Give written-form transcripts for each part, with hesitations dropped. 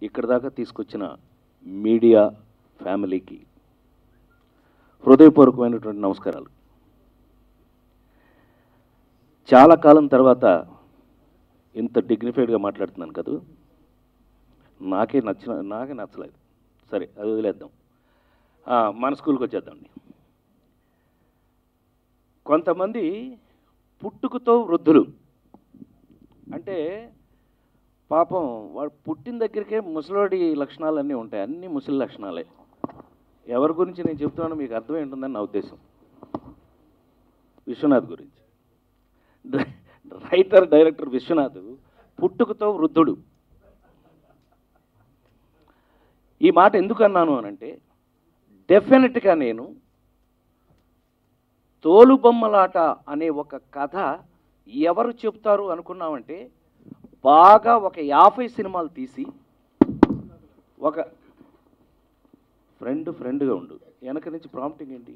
ఇక్కడ దాకా తీసుకొచ్చిన మీడియా ఫ్యామిలీకి హృదయపూర్వకమైనటువంటి నమస్కారాలు. చాలా కాలం తర్వాత ఇంత డిగ్నిఫైడ్గా మాట్లాడుతున్నాను కదా, నాకే నచ్చలేదు. సరే, అది వదిలేద్దాం. మన స్కూల్కి వచ్చేద్దామండి. కొంతమంది పుట్టుకతో వృద్ధులు అంటే పాపం వాడు పుట్టిన దగ్గరికే ముసలోడి లక్షణాలన్నీ ఉంటాయి, అన్నీ ముసలి లక్షణాలే. ఎవరి గురించి నేను చెప్తున్నానో మీకు అర్థమై ఉంటుందని నా ఉద్దేశం. విశ్వనాథ్ గురించి. రైటర్ డైరెక్టర్ విశ్వనాథ్ పుట్టుకతో వృద్ధుడు. ఈ మాట ఎందుకు అన్నాను అనంటే, డెఫినెట్గా నేను తోలుబొమ్మలాట అనే ఒక కథ ఎవరు చెప్తారు అనుకున్నామంటే, బాగా ఒక 50 సినిమాలు తీసి ఒక ఫ్రెండ్గా ఉండు. వెనక నుంచి ప్రాంప్టింగ్ ఏంటి?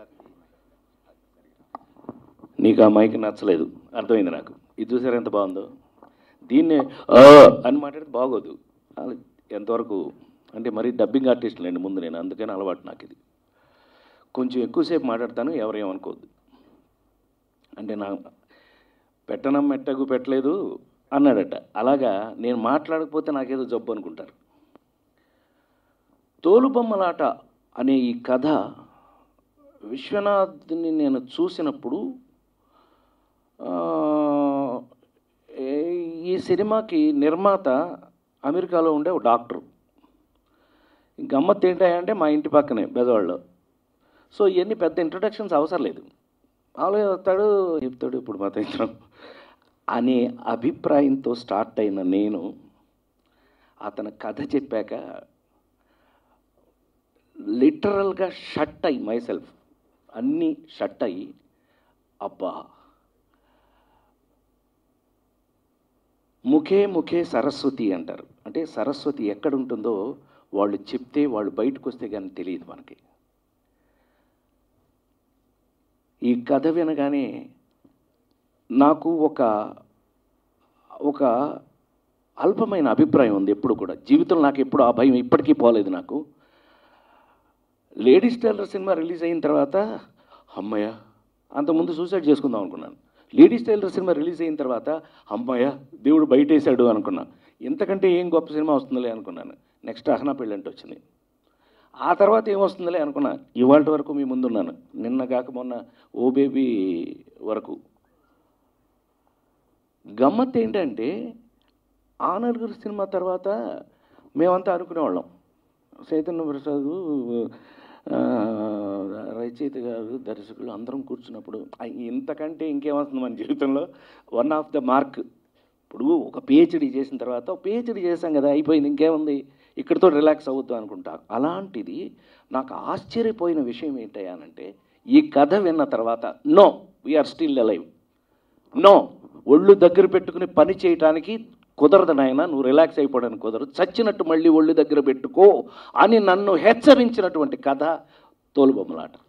నీకు ఆ మైక్ నచ్చలేదు, అర్థమైంది నాకు. ఇది చూసారు ఎంత బాగుందో. దీన్నే అని మాట్లాడితే బాగోదు. ఎంతవరకు అంటే మరీ డబ్బింగ్ ఆర్టిస్టులండి ముందు నేను, అందుకని అలవాటు నాకు ఇది. కొంచెం ఎక్కువసేపు మాట్లాడతాను, ఎవరేమనుకోవద్దు. అంటే నా పెట్టనం మెట్టగు పెట్టలేదు అన్నాడట, అలాగా నేను మాట్లాడకపోతే నాకేదో జబ్బు అనుకుంటారు. తోలుబొమ్మలాట అనే ఈ కథ విశ్వనాథ్ని నేను చూసినప్పుడు, ఈ సినిమాకి నిర్మాత అమెరికాలో ఉండే ఒక డాక్టరు. గమ్మత్తు ఏంటంటే మా ఇంటి పక్కనే బెదవాడలో. సో ఇవన్నీ పెద్ద ఇంట్రొడక్షన్స్ అవసరం లేదు, మామూలుగా వస్తాడు చెప్తాడు ఇప్పుడు మా ఇద్దరం అనే అభిప్రాయంతో స్టార్ట్ అయిన నేను అతను కథ చెప్పాక లిటరల్గా షట్ అయ్యి మైసెల్ఫ్ అన్నీ షట్ అయ్యి, అబ్బా ముఖే ముఖే సరస్వతి అంటారు. అంటే సరస్వతి ఎక్కడుంటుందో వాళ్ళు చెప్తే, వాళ్ళు బయటకు వస్తే కానీ తెలియదు మనకి. ఈ కథ వినగానే నాకు ఒక అల్పమైన అభిప్రాయం ఉంది ఎప్పుడు కూడా జీవితంలో. నాకు ఎప్పుడు ఆ భయం ఇప్పటికీ పోలేదు నాకు. లేడీస్ టైలర్ సినిమా రిలీజ్ అయిన తర్వాత అమ్మయ్య, అంతకుముందు సూసైడ్ చేసుకుందాం అనుకున్నాను. లేడీస్ టైలర్ సినిమా రిలీజ్ అయిన తర్వాత అమ్మయ్య దేవుడు బయటేశాడు అనుకున్నాను. ఇంతకంటే ఏం గొప్ప సినిమా వస్తుందిలే అనుకున్నాను. నెక్స్ట్ అహనా పెళ్ళంటే వచ్చింది. ఆ తర్వాత ఏమొస్తుందిలే అనుకున్నా. ఇవాళ వరకు మీ ముందున్నాను, నిన్న కాక మొన్న ఓ బేబీ వరకు. గమ్మత్ ఏంటంటే, ఆ నలుగురు సినిమా తర్వాత మేమంతా అనుకునేవాళ్ళం, చైతన్య ప్రసాద్, రచయిత గారు, దర్శకులు అందరం కూర్చున్నప్పుడు ఇంతకంటే ఇంకేమవుతుంది మన జీవితంలో. One of the mark. ఇప్పుడు ఒక పిహెచ్డీ చేసిన తర్వాత పిహెచ్డీ చేసాం కదా, అయిపోయింది, ఇంకేముంది, ఇక్కడితో రిలాక్స్ అవ్వద్దు అనుకుంటా. అలాంటిది నాకు ఆశ్చర్యపోయిన విషయం ఏంటంటే, ఈ కథ విన్న తర్వాత no we are still alive, no ఒళ్ళు దగ్గర పెట్టుకుని పని చేయటానికి కుదరదు నాయన, నువ్వు రిలాక్స్ అయిపోవడానికి కుదరదు, చచ్చినట్టు మళ్ళీ ఒళ్ళు దగ్గర పెట్టుకో అని నన్ను హెచ్చరించినటువంటి కథ తోలుబొమ్మలాట.